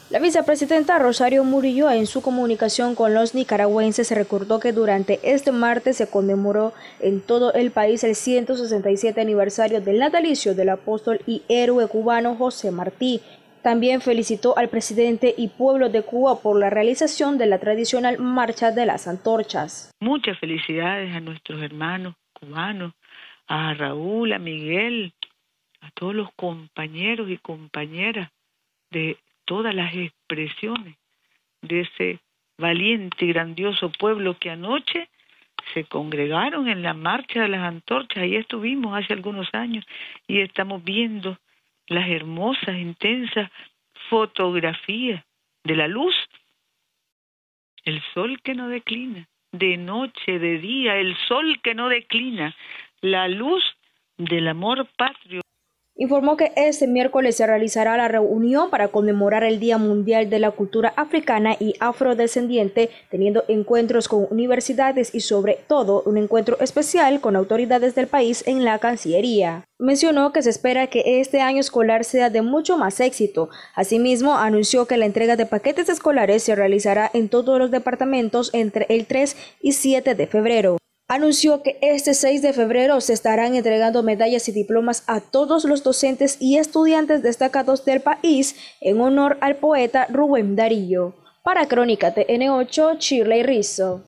La vicepresidenta Rosario Murillo, en su comunicación con los nicaragüenses, recordó que durante este martes se conmemoró en todo el país el 167 aniversario del natalicio del apóstol y héroe cubano José Martí. También felicitó al presidente y pueblo de Cuba por la realización de la tradicional Marcha de las Antorchas. Muchas felicidades a nuestros hermanos cubanos, a Raúl, a Miguel, a todos los compañeros y compañeras de todas las expresiones de ese valiente y grandioso pueblo que anoche se congregaron en la Marcha de las Antorchas. Ahí estuvimos hace algunos años y estamos viendo las hermosas, intensas fotografías de la luz, el sol que no declina, de noche, de día, el sol que no declina, la luz del amor patrio. Informó que este miércoles se realizará la reunión para conmemorar el Día Mundial de la Cultura Africana y Afrodescendiente, teniendo encuentros con universidades y sobre todo un encuentro especial con autoridades del país en la Cancillería. Mencionó que se espera que este año escolar sea de mucho más éxito. Asimismo, anunció que la entrega de paquetes escolares se realizará en todos los departamentos entre el 3 y 7 de febrero. Anunció que este 6 de febrero se estarán entregando medallas y diplomas a todos los docentes y estudiantes destacados del país en honor al poeta Rubén Darío. Para Crónica TN8, Shirley Rizzo.